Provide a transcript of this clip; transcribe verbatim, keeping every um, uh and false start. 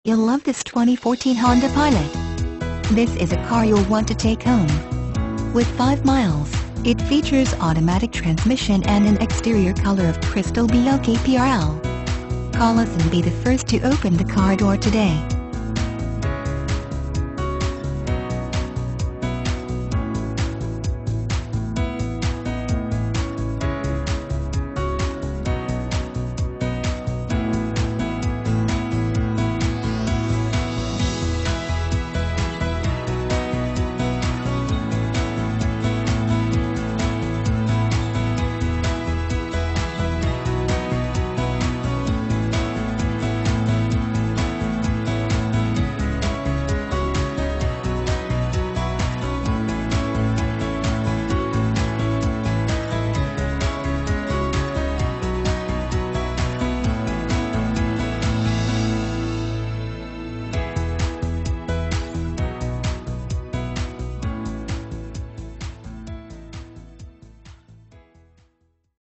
You'll love this twenty fourteen Honda Pilot. This is a car you'll want to take home. With five miles, it features automatic transmission and an exterior color of Crystal B L K P R L. Call us and be the first to open the car door today.